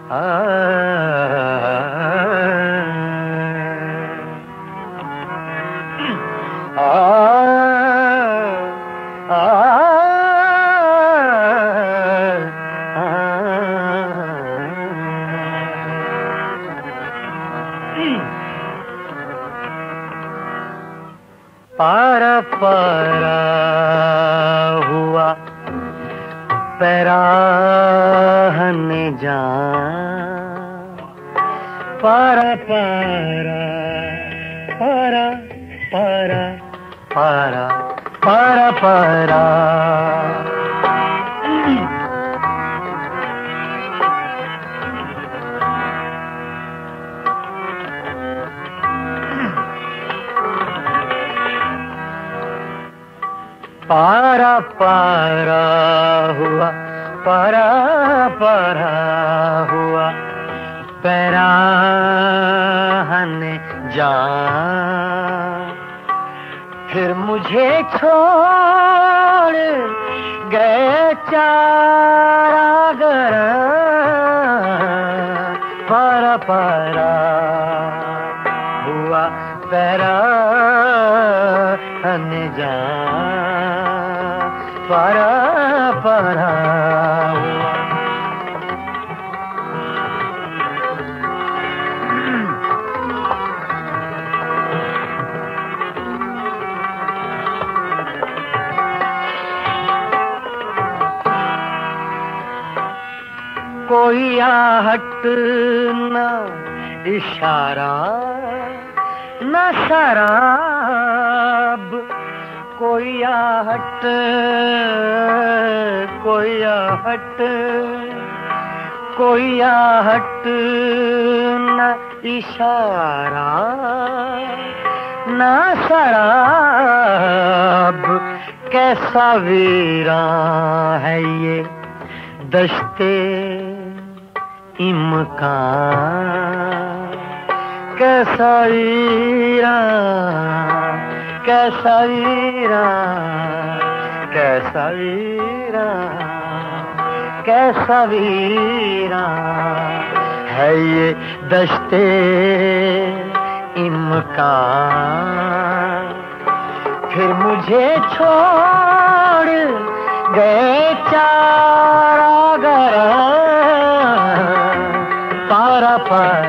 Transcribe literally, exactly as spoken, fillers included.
आ, आ, आ, पारा पारा हुआ पैराहने जा, पारा पारा पारा पारा पारा पारा पारा पारा पारा हुआ, पारा पारा हुआ पैराहने जा, फिर मुझे छोड़ गए चारागर, पारा पारा हुआ पैराहने जा, पारा पारा हुआ। कोई आहट न इशारा न शराब, कोई आहट कोई आहट कोई आहट न इशारा न शराब, कैसा वीरान है ये दश्ते इम्कान, कैसा वीरान कैसा वीरान कैसा वीरान कैसा वीरान है ये दश्ते इम्कान, फिर मुझे छोड़ गए चारागर, पारा पारा